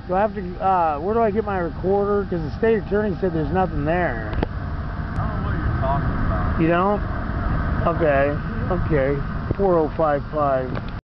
Do I have to, where do I get my recorder? Because the state attorney said there's nothing there. I don't know what you're talking about. You don't? Okay. Okay. 4055.